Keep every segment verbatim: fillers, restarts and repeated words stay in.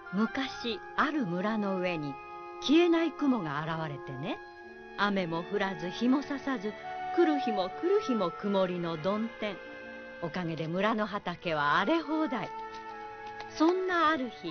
昔ある村の上に消えない雲が現れてね、雨も降らず日もささず、来る日も来る日も曇りの曇天。おかげで村の畑は荒れ放題。そんなある日、 ジャッ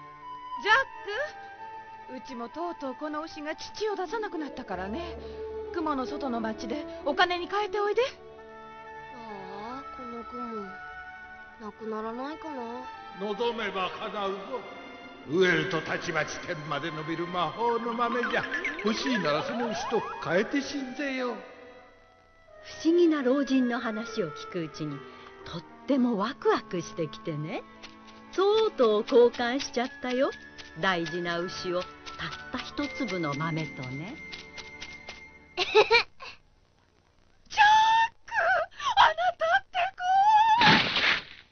ク、うちもとうとうこの牛が乳を出さなくなったからね。雲の外の町でお金に変えておいで。 ああ、この雲なくならないかな。 望めば叶うぞ。飢えるとたちまち天まで伸びる魔法の豆じゃ。欲しいならその牛と変えてしんぜよ。 不思議な老人の話を聞くうちにとってもワクワクしてきてね、とうとう交換しちゃったよ。大事な牛をたった一粒の豆とね。 ジャック、あなたってこ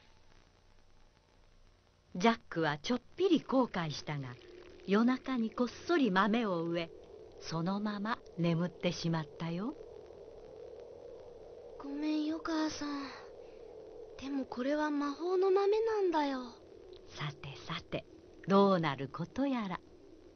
う。ジャックはちょっぴり後悔したが、夜中にこっそり豆を植え、そのまま眠ってしまったよ。 ごめんよ母さん。でもこれは魔法の豆なんだよ。 さてさて、どうなることやら。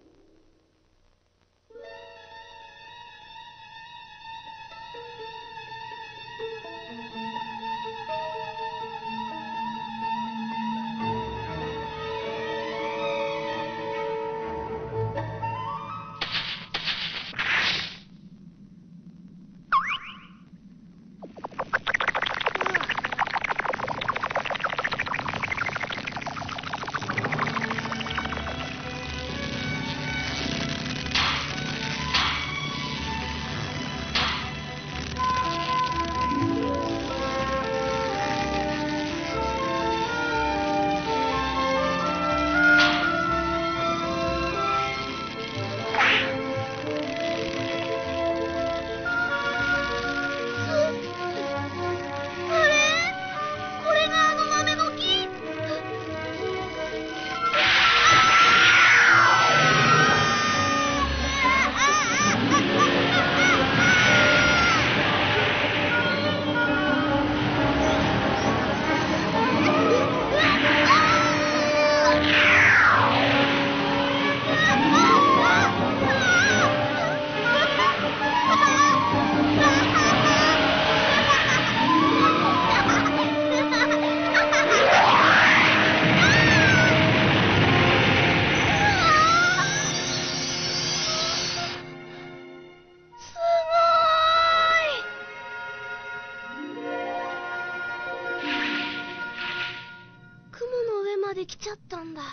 できちゃったんだ。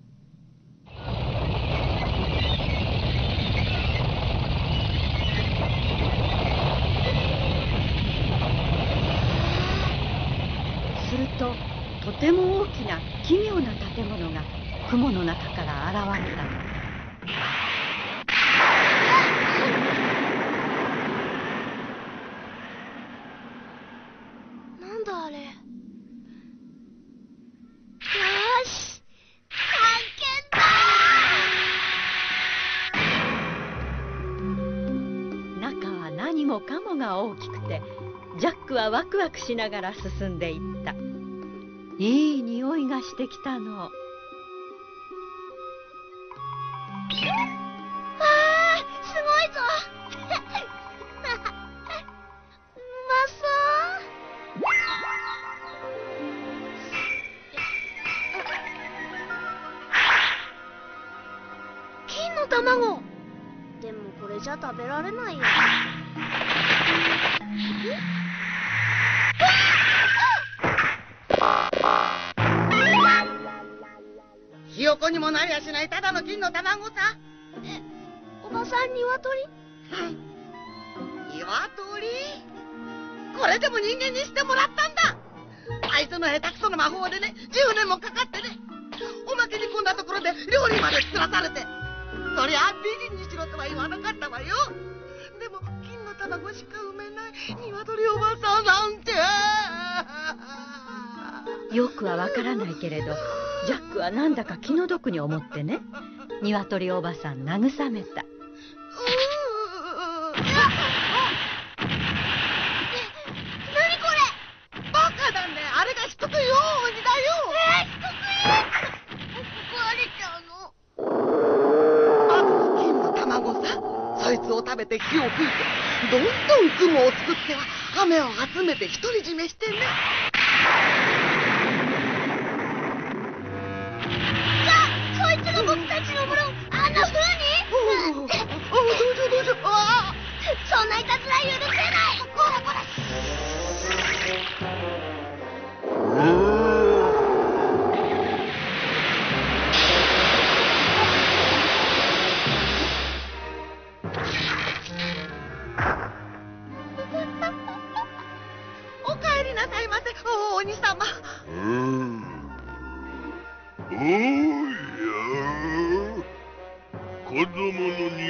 すると、とても大きな奇妙な建物が雲の中から現れたの。 なんだあれ。よし、探検だ。 中は何もかもが大きくて、ジャックはワクワクしながら進んでいった。いい匂いがしてきたの。 わあ、すごいぞ。うまそう。金の卵。でもこれじゃ食べられないよ。 ひよこにもなりやしないただの金の卵さ。 え、おばさん鶏？ 鶏？これでも人間にしてもらったんだ。あいつの下手くそな魔法でね、じゅうねんもかかってね、おまけにこんなところで料理まで作らされて、そりゃ美人にしろとは言わなかったわよ。でも金の卵しか産めない鶏おばさんなんて。 よくはわからないけれど、ジャックはなんだか気の毒に思ってね、鶏おばさん慰めた。 バカだね、あれが人食いよ、鬼だよ。 えー、人食い？壊れちゃうの？ えて火を吹いて、どんどん雲を作っては雨を集めて独り占めしてね。 じゃあそいつが僕たちの風呂あんな風におお、どうしようどうしよう。ああ、 そんないたずら許せない。こらこら。 お帰りなさいませ、お鬼様。 うん。おや、子供の匂いがするんだがね。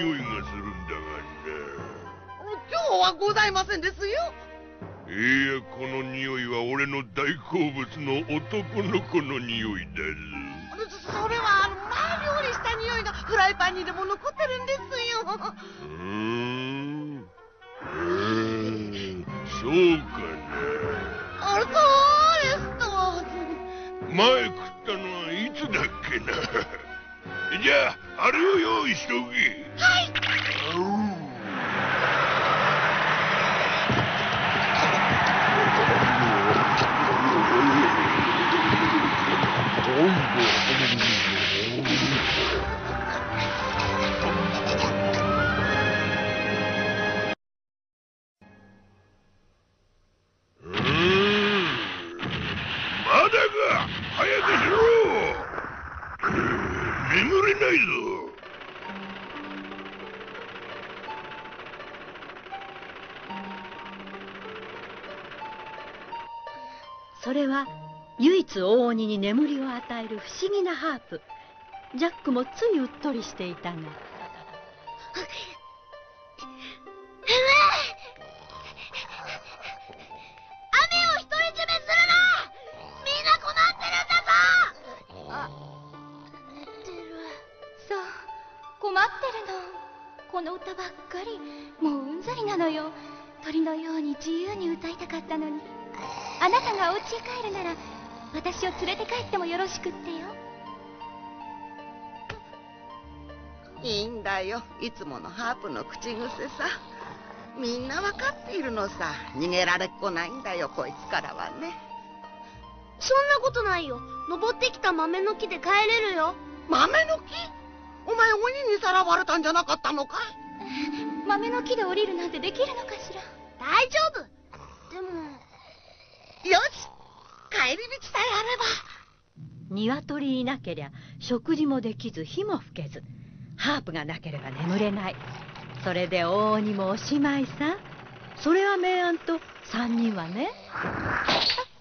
今日はございませんですよ。 いや、この匂いは俺の大好物の男の子の匂いだぞ。 そそれはあの前料理した匂いがフライパンにでも残ってるんですよ。 うーん、うーん、そうかな。 あれそうですと。 前食ったのはいつだっけな。じゃああれを用意しておけ。 はい。 眠れないぞ。 それは唯一大鬼に眠りを与える不思議なハープ。ジャックもついうっとりしていたが、 困ってるの。この歌ばっかりもううんざりなのよ。鳥のように自由に歌いたかったのに。あなたがお家へ帰るなら私を連れて帰ってもよろしくってよ。 いいんだよ、いつものハープの口癖さ。みんなわかっているのさ。逃げられっこないんだよ、こいつからはね。 そんなことないよ。登ってきた豆の木で帰れるよ。 豆の木？お前鬼にさらわれたんじゃなかったのかい？ 豆の木で降りるなんてできるのかしら。大丈夫。でも。 よし、帰り道さえあれば。 鶏いなけりゃ食事もできず火も吹けず、ハープがなければ眠れない。それで大鬼もおしまいさ。それは明暗と三人はね。